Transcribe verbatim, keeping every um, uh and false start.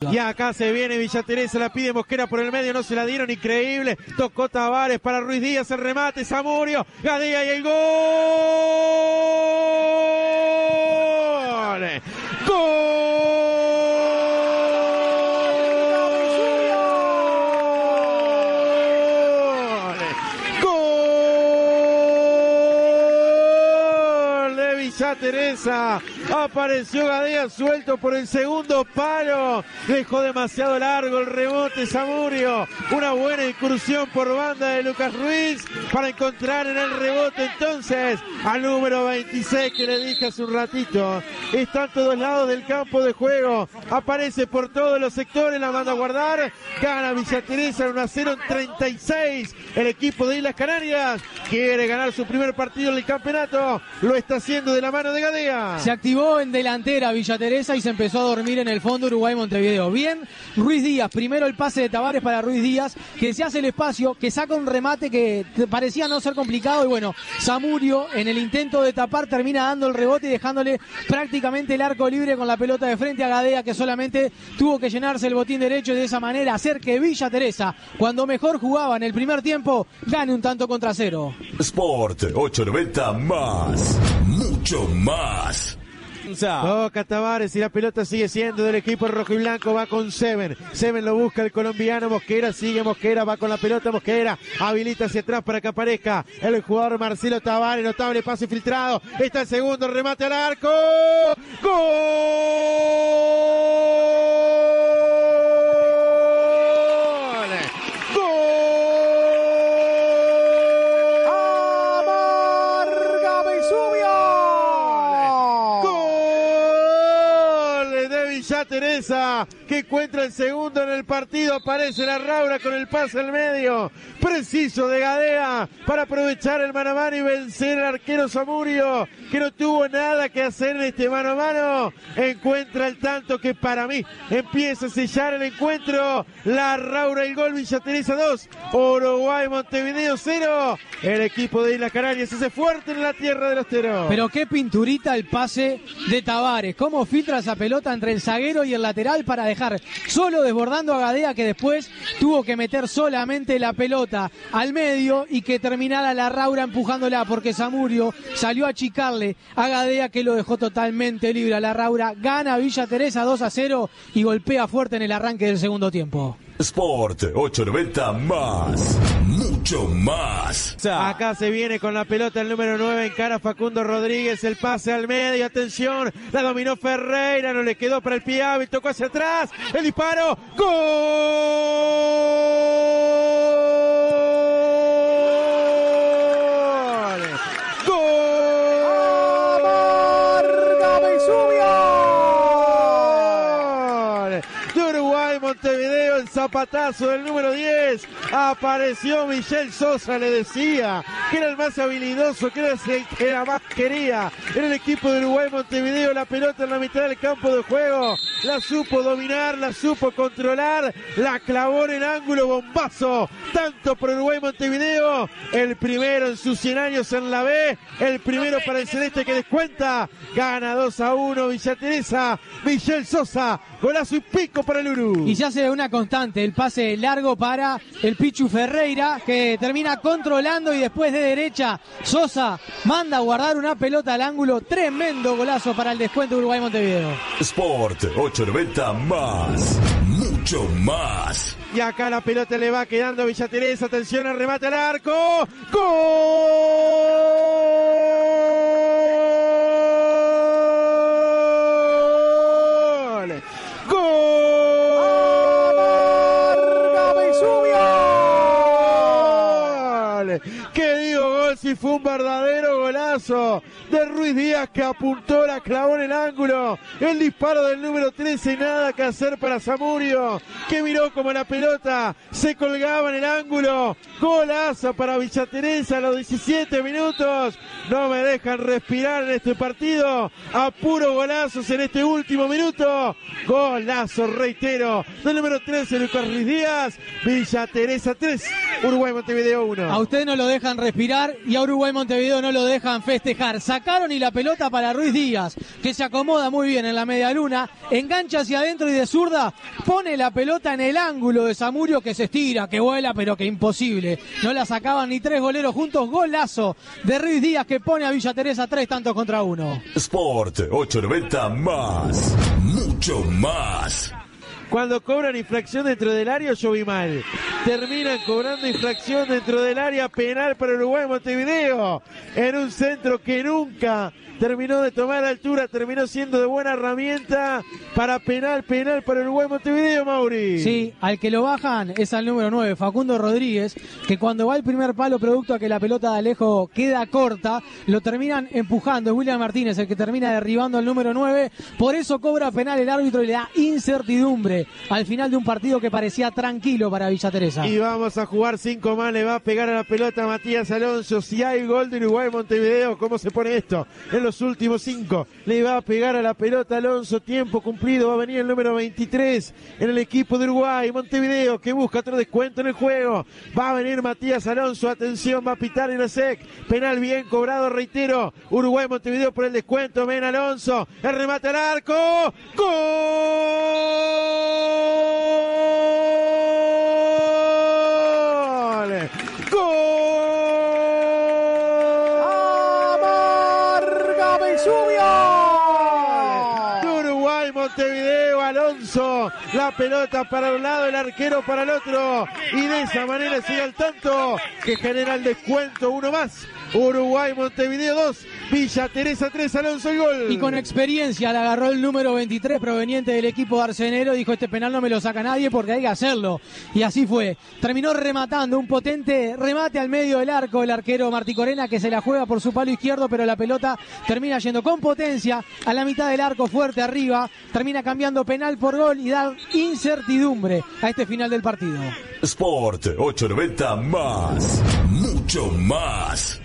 Y acá se viene Villa Teresa, la pide Mosquera por el medio, no se la dieron, increíble. Tocó Tavares para Ruiz Díaz, el remate, Zamudio, Gadea y el gol. ¡Gol! Villa Teresa, apareció Gadea suelto por el segundo palo, dejó demasiado largo el rebote Zamudio, una buena incursión por banda de Lucas Ruiz para encontrar en el rebote entonces al número veintiséis que le dije hace un ratito, está a todos lados del campo de juego, aparece por todos los sectores, la manda a guardar, gana Villa Teresa uno a cero en treinta y seis, el equipo de Islas Canarias quiere ganar su primer partido en el campeonato, lo está haciendo de la mano de Gadea. Se activó en delantera Villa Teresa y se empezó a dormir en el fondo Uruguay-Montevideo. Bien, Ruiz Díaz, primero el pase de Tavares para Ruiz Díaz, que se hace el espacio, que saca un remate que parecía no ser complicado y bueno, Zamudio en el intento de tapar termina dando el rebote y dejándole prácticamente el arco libre con la pelota de frente a Gadea, que solamente tuvo que llenarse el botín derecho y de esa manera hacer que Villa Teresa, cuando mejor jugaba en el primer tiempo, gane un tanto contra cero. Sport ochocientos noventa más, mucho más. Toca Tavares y la pelota sigue siendo del equipo rojo y blanco, va con Seven, Seven lo busca el colombiano, Mosquera sigue Mosquera, va con la pelota Mosquera, habilita hacia atrás para que aparezca el jugador Marcelo Tavares, notable pase filtrado, está el segundo remate al arco, ¡gol! Villa Teresa, que encuentra el segundo en el partido, aparece la Raura con el pase al medio, preciso de Gadea para aprovechar el mano a mano y vencer al arquero Zamudio, que no tuvo nada que hacer en este mano a mano, encuentra el tanto que para mí empieza a sellar el encuentro, la Raura el gol, Villa Teresa dos, Uruguay Montevideo cero, el equipo de Islas Canarias se hace fuerte en la tierra de los Teros. Pero qué pinturita el pase de Tavares, cómo filtra esa pelota entre el zaguero y el lateral para dejar solo desbordando a Gadea, que después tuvo que meter solamente la pelota al medio y que terminara la Raura empujándola, porque Zamudio salió a achicarle a Gadea, que lo dejó totalmente libre a la Raura. Gana Villa Teresa dos a cero y golpea fuerte en el arranque del segundo tiempo. Sport ochocientos noventa más, mucho más. Acá se viene con la pelota el número nueve, encara Facundo Rodríguez, el pase al medio, atención, la dominó Ferreira, no le quedó para el pie hábil, tocó hacia atrás, el disparo, ¡gol! ¡Gol! ¡Amarga Vesubio! De Uruguay Montevideo, el zapatazo del número diez, apareció Michel Sosa, le decía que era el más habilidoso, que era el que era más quería en el equipo de Uruguay Montevideo, la pelota en la mitad del campo de juego, la supo dominar, la supo controlar, la clavó en el ángulo, bombazo, tanto por Uruguay Montevideo, el primero en sus cien años en la B, el primero para el Celeste que descuenta, gana dos a uno Villa Teresa, Michel Sosa, golazo y pico para el Uru. Y se hace una constante, el pase largo para el Pichu Ferreira, que termina controlando y después de derecha Sosa manda a guardar una pelota al ángulo, tremendo golazo para el descuento de Uruguay Montevideo. Sport ochocientos noventa más, mucho más. Y acá la pelota le va quedando a Villa Teresa, atención al remate al arco, ¡gol! ¡Gol! ¡Amarga Vesubio! ¿Qué digo gol si fue un verdadero golazo de Ruiz Díaz, que apuntó, la clavó en el ángulo, el disparo del número trece, nada que hacer para Zamudio, que miró como la pelota se colgaba en el ángulo, golazo para Villa Teresa a los diecisiete minutos, no me dejan respirar en este partido, a puro golazos en este último minuto, golazo, reitero, del número trece, Lucas Ruiz Díaz, Villa Teresa tres, Uruguay Montevideo uno. A usted no lo dejan respirar y a Uruguay Montevideo no lo dejan festejar. Sacaron y la pelota para Ruiz Díaz, que se acomoda muy bien en la media luna, engancha hacia adentro y de zurda pone la pelota en el ángulo de Zamudio, que se estira, que vuela, pero que imposible. No la sacaban ni tres goleros juntos. Golazo de Ruiz Díaz que pone a Villa Teresa tres tantos contra uno. Sport ochocientos noventa más, mucho más. Cuando cobran infracción dentro del área, yo vi mal. Terminan cobrando infracción dentro del área, penal para Uruguay Montevideo. En un centro que nunca terminó de tomar altura, terminó siendo de buena herramienta para penal, penal para Uruguay Montevideo, Mauri. Sí, al que lo bajan es al número nueve, Facundo Rodríguez, que cuando va el primer palo, producto a que la pelota de Alejo queda corta, lo terminan empujando. Es William Martínez el que termina derribando al número nueve, por eso cobra penal el árbitro y le da incertidumbre al final de un partido que parecía tranquilo para Villa Teresa. Y vamos a jugar cinco más, le va a pegar a la pelota Matías Alonso. Si hay gol de Uruguay Montevideo, ¿cómo se pone esto? En los últimos cinco, le va a pegar a la pelota Alonso, tiempo cumplido, va a venir el número veintitrés en el equipo de Uruguay Montevideo, que busca otro descuento en el juego. Va a venir Matías Alonso, atención, va a pitar en la S E C, penal bien cobrado, reitero, Uruguay Montevideo por el descuento. Ven Alonso, el remate al arco, ¡gol! Montevideo, Alonso, la pelota para un lado, el arquero para el otro, y de esa manera sigue al tanto que genera el descuento, uno más. Uruguay Montevideo dos, Villa Teresa tres, Alonso el gol. Y con experiencia la agarró el número veintitrés proveniente del equipo de Arcenero, dijo este penal no me lo saca nadie porque hay que hacerlo, y así fue. Terminó rematando un potente remate al medio del arco el arquero Martí Corena, que se la juega por su palo izquierdo, pero la pelota termina yendo con potencia a la mitad del arco, fuerte arriba, termina cambiando penal por gol y da incertidumbre a este final del partido. Sport ochocientos noventa más, mucho más.